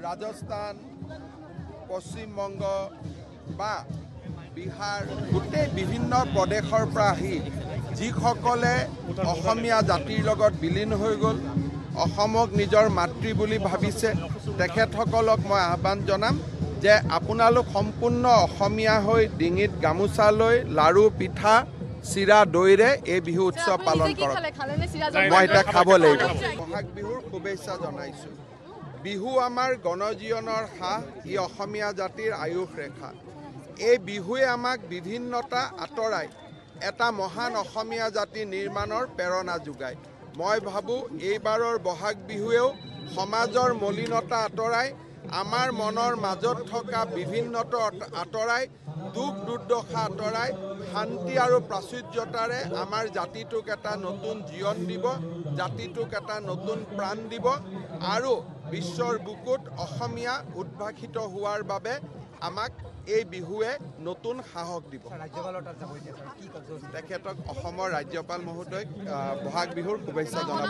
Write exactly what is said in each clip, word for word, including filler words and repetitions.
राजस्थान पश्चिम बंग बा बिहार गोटे विभिन्न प्रदेशर পৰা আহি যিসকলে অসমীয়া জাতিৰ লগত বিলীন হৈ গ'ল অসমক নিজৰ মাতৃ বুলি ভাবিছে তেখেতসকলক মই আহ্বান জনাম যে আপোনালোক সম্পূৰ্ণ অসমীয়া হৈ ডিঙিত গামোচা লৈ লাৰু পিঠা চিৰা দৈৰে এই বিহু উৎসৱ পালন কৰক মই এটা খাব লাগিব বহাগ বিহুৰ শুভেচ্ছা জনাইছো বিহু আমাৰ গণজীৱনৰ হাঁহ ই অসমীয়া জাতিৰ আয়ুস ৰেখা এই বিহুৱে আমাক বিভিন্নতা আঁতৰাই এটা মহান অসমীয়া জাতি নিৰ্মাণৰ প্ৰেৰণা যোগায় মই ভাবো এইবাৰৰ বহাগ বিহুৱেও সমাজৰ মলিনতা আঁতৰাই আমাৰ মনৰ মাজত থকা বিভিন্নতা আঁতৰাই দুখ দুৰ্দশা আঁতৰাই শান্তি আৰু প্ৰাচুৰ্যতাৰে আমাৰ জাতিটোক এটা নতুন জীৱন দিব জাতিটোক এটা নতুন প্ৰাণ দিব আৰু বিশ্বৰ বুকুত অসমীয়া উদ্ভাসিত হোৱাৰ বাবে আমাক এই বিহুৱে নতুন সাহস দিব তেখেতক অসমৰ ৰাজ্যপাল মহোদয়ক বহাগ বিহুৰ শুভেচ্ছা জনাব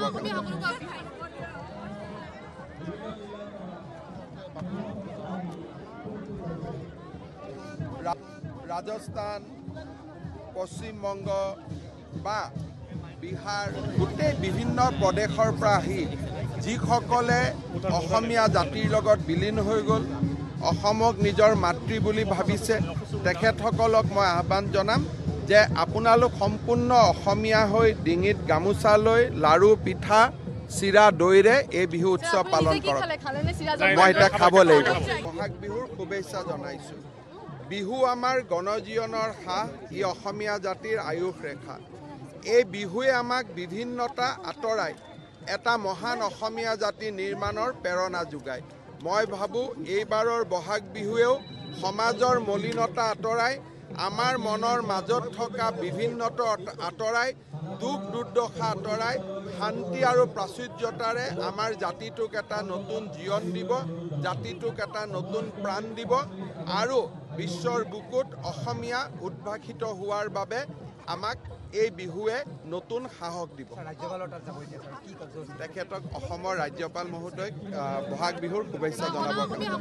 राजस्थान पश्चिम बंग बा बिहार गोटे विभिन्न प्रदेशर পৰা আহি যিসকলে অসমীয়া জাতিৰ লগত বিলীন হৈ গ'ল অসমক নিজৰ মাতৃ বুলি ভাবিছে তেখেতসকলক মই আহ্বান জনাম যে আপোনালোক সম্পূৰ্ণ অসমীয়া হৈ ডিঙিত গামোচা লৈ লাৰু পিঠা চিৰা দৈৰে এই বিহু উৎসৱ পালন কৰক মই এটা খাব লাগিব বহাগ বিহুৰ শুভেচ্ছা জনাইছো বিহু আমাৰ গণজীৱনৰ হাঁহ ই অসমীয়া জাতিৰ আয়ুস ৰেখা এই বিহুৱে আমাক বিভিন্নতা আঁতৰাই এটা মহান অসমীয়া জাতি নিৰ্মাণৰ প্ৰেৰণা যোগায় মই ভাবো এইবাৰৰ বহাগ বিহুৱেও সমাজৰ মলিনতা আঁতৰাই আমাৰ মনৰ মাজত থকা বিভিন্নতা আঁতৰাই দুখ দুৰ্দশা আঁতৰাই শান্তি আৰু প্ৰাচুৰ্যতাৰে আমাৰ জাতিটোক এটা নতুন জীৱন দিব জাতিটোক এটা নতুন প্ৰাণ দিব আৰু বিশ্বৰ বুকুত অসমীয়া উদ্ভাসিত হোৱাৰ বাবে আমাক এই বিহুৱে নতুন সাহস দিব তেখেতক অসমৰ ৰাজ্যপাল মহোদয়ক বহাগ বিহুৰ শুভেচ্ছা জনাব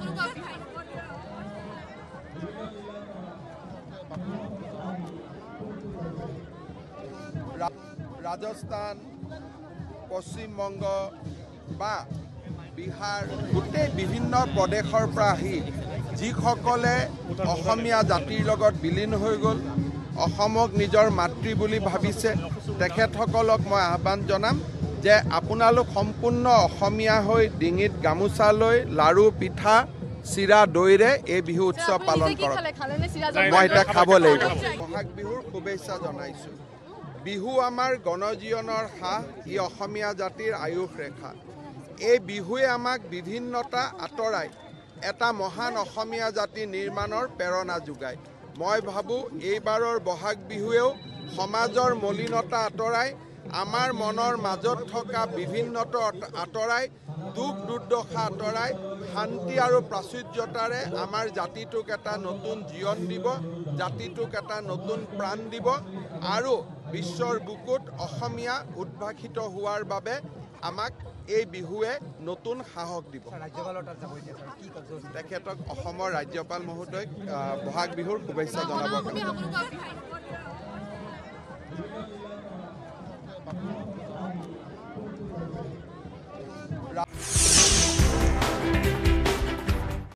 राजस्थान पश्चिम बंग बा बिहार गोटे विभिन्न प्रदेशर পৰা আহি যিসকলে অসমীয়া জাতিৰ লগত বিলীন হৈ গ'ল অসমক নিজৰ মাতৃ বুলি ভাবিছে তেখেতসকলক মই আহ্বান জনাম যে আপোনালোক সম্পূৰ্ণ অসমীয়া হৈ ডিঙিত গামোচা লৈ লাৰু পিঠা চিৰা দৈৰে এই বিহু উৎসৱ পালন কৰক মই এটা খাব লাগিব বহাগ বিহুৰ শুভেচ্ছা জনাইছো বিহু আমাৰ গণজীৱনৰ হাঁহ ই অসমীয়া জাতিৰ আয়ুস ৰেখা এই বিহুৱে আমাক বিভিন্নতা আঁতৰাই এটা মহান অসমীয়া জাতি নিৰ্মাণৰ প্ৰেৰণা যোগায় মই ভাবো এইবাৰৰ বহাগ বিহুৱেও সমাজৰ মলিনতা আঁতৰাই আমাৰ মনৰ মাজত থকা বিভিন্নতা আঁতৰাই দুখ দুৰ্দশা আঁতৰাই শান্তি আৰু প্ৰাচুৰ্যতাৰে আমাৰ জাতিটোক এটা নতুন জীৱন দিব জাতিটোক এটা নতুন প্ৰাণ দিব আৰু বিশ্বৰ বুকুত অসমীয়া উদ্ভাসিত হোৱাৰ বাবে আমাক এই বিহুৱে নতুন সাহস দিব তেখেতক অসমৰ ৰাজ্যপাল মহোদয়ক বহাগ বিহুৰ শুভেচ্ছা জনাব